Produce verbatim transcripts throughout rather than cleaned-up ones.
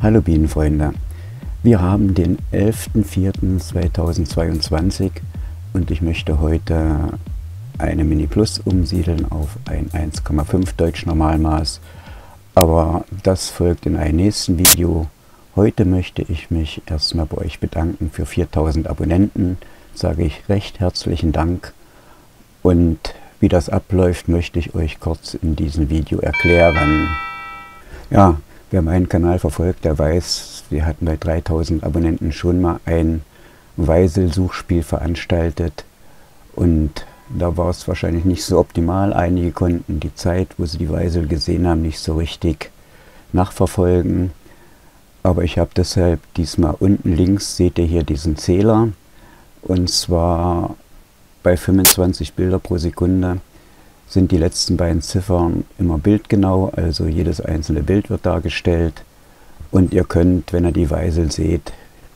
Hallo Bienenfreunde, wir haben den elften vierten zweitausendzweiundzwanzig und ich möchte heute eine Mini Plus umsiedeln auf ein eins Komma fünf Deutsch Normalmaß, aber das folgt in einem nächsten Video. Heute möchte ich mich erstmal bei euch bedanken für viertausend Abonnenten, sage ich recht herzlichen Dank, und wie das abläuft, möchte ich euch kurz in diesem Video erklären. Ja, wer meinen Kanal verfolgt, der weiß, wir hatten bei dreitausend Abonnenten schon mal ein Weisel-Suchspiel veranstaltet und da war es wahrscheinlich nicht so optimal. Einige konnten die Zeit, wo sie die Weisel gesehen haben, nicht so richtig nachverfolgen. Aber ich habe deshalb diesmal unten links, seht ihr hier diesen Zähler, und zwar bei fünfundzwanzig Bilder pro Sekunde sind die letzten beiden Ziffern immer bildgenau, also jedes einzelne Bild wird dargestellt und ihr könnt, wenn ihr die Weisel seht,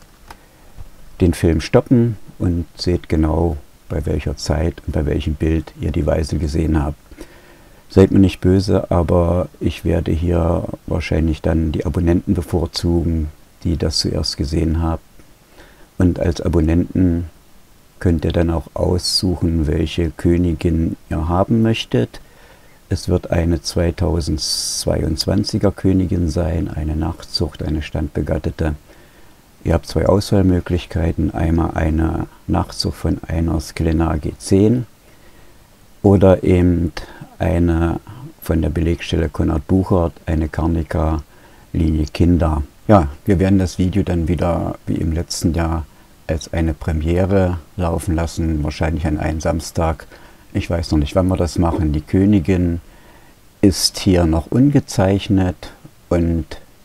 den Film stoppen und seht genau, bei welcher Zeit und bei welchem Bild ihr die Weisel gesehen habt. Seid mir nicht böse, aber ich werde hier wahrscheinlich dann die Abonnenten bevorzugen, die das zuerst gesehen haben, und als Abonnenten könnt ihr dann auch aussuchen, welche Königin ihr haben möchtet. Es wird eine zweitausendzweiundzwanziger Königin sein, eine Nachzucht, eine Standbegattete. Ihr habt zwei Auswahlmöglichkeiten, einmal eine Nachzucht von einer Sklenar G zehn oder eben eine von der Belegstelle Konrad Buchert, eine Carnica Linie Kinder. Ja, wir werden das Video dann wieder wie im letzten Jahr als eine Premiere laufen lassen, wahrscheinlich an einem Samstag. Ich weiß noch nicht, wann wir das machen. Die Königin ist hier noch ungezeichnet und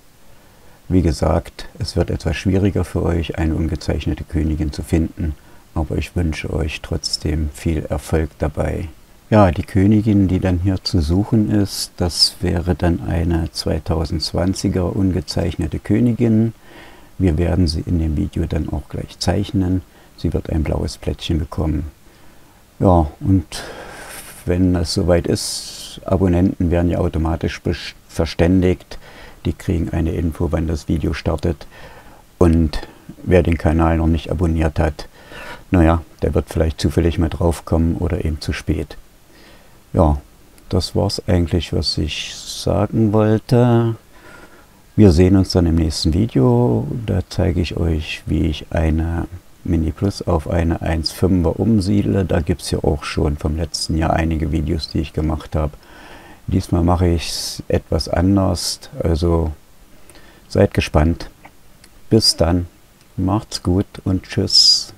wie gesagt, es wird etwas schwieriger für euch, eine ungezeichnete Königin zu finden, aber ich wünsche euch trotzdem viel Erfolg dabei. Ja, die Königin, die dann hier zu suchen ist, das wäre dann eine zweitausendzwanziger ungezeichnete Königin. Wir werden sie in dem Video dann auch gleich zeichnen. Sie wird ein blaues Plättchen bekommen. Ja, und wenn es soweit ist, Abonnenten werden ja automatisch verständigt. Die kriegen eine Info, wann das Video startet. Und wer den Kanal noch nicht abonniert hat, naja, der wird vielleicht zufällig mal drauf kommen oder eben zu spät. Ja, das war es eigentlich, was ich sagen wollte. Wir sehen uns dann im nächsten Video. Da zeige ich euch, wie ich eine Mini Plus auf eine eins Komma fünfer umsiedle. Da gibt es ja auch schon vom letzten Jahr einige Videos, die ich gemacht habe. Diesmal mache ich es etwas anders. Also seid gespannt. Bis dann. Macht's gut und tschüss.